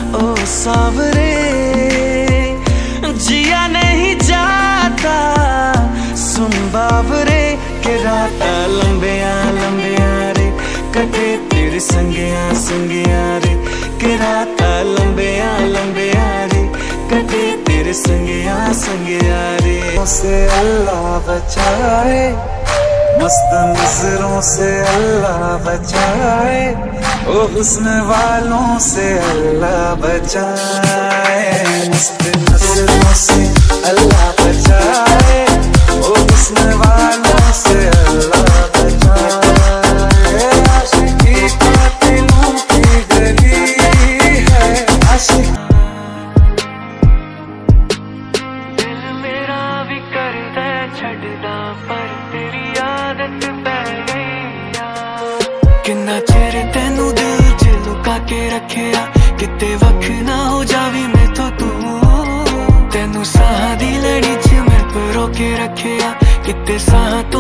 ओ सावरे जिया नहीं जाता, सुन बावरे के राता लंबिया लंबिया रे, कटे तेरे संगिया संगिया रे, के राता लंबिया लंबिया रे, कटे तेरे संगिया संगिया रे। से अल्लाह बचाए, मस्त नजरों से अल्लाह बचाए, ओ हुस्न वालों से अल्लाह बचाए। मस्त नजरों से अल्लाह बचाए, ओ हुस्न वालों से अल्लाह बचाए। आशिकी कातिलों की गली है, आशिक छड़दा पर तेरी आदत पै गई आ। किन्ना चिर तेनू दिल च लुका के रखेया, किते वख ना हो जावी मैथों तू। तेनू साहां दी लड़ी च मैं परो के रखेया, किते साहां तो